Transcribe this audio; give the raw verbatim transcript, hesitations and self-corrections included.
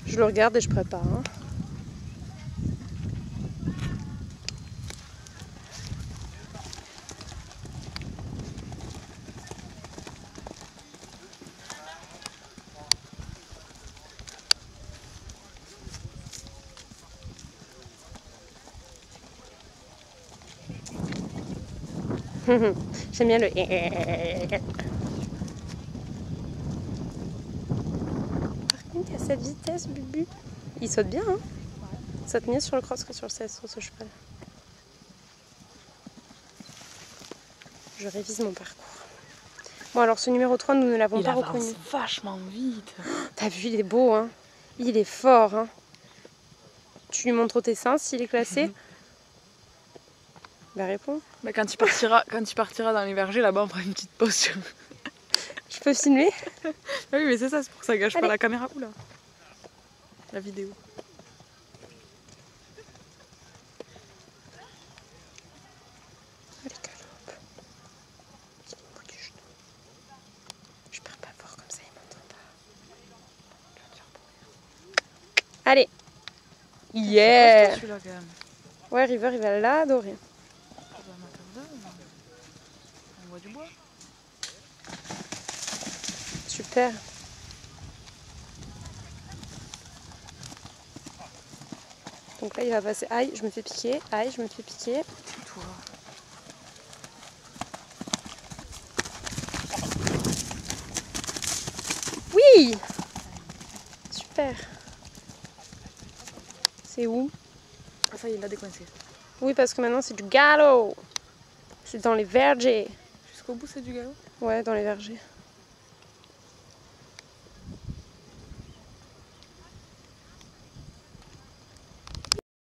Je le regarde et je prépare. Hein. J'aime bien le... Par contre, à cette vitesse, Bubu, il saute bien, hein. Ça saute mieux sur le cross que sur le C S O, ce cheval. Je révise mon parcours. Bon, alors ce numéro trois, nous ne l'avons pas reconnu. Il avance vachement vite. Oh, t'as vu, il est beau, hein. Il est fort, hein. Tu lui montres tes seins s'il est classé. Mm-hmm. Bah réponds. Bah, quand, il partira, quand il partira dans les vergers, là-bas, on fera une petite pause. Sur... Je peux filmer? Oui, mais c'est ça, c'est pour que ça gâche Allez. pas la caméra ou là. La vidéo. Allez, galope. Il est au bout du genou. Je perds pas fort comme ça, il m'entend pas. Allez. Yeah. Celui-là, quand même. Ouais, River, il va l'adorer. On voit du bois. Super. Donc là, il va passer. Aïe, je me fais piquer. Aïe, je me fais piquer. Toi. Oui. Super. C'est où? Ah, ça y est, il l'a décoincé. Oui, parce que maintenant, c'est du galop. C'est dans les vergers. Jusqu'au bout, c'est du galop? Ouais, dans les vergers.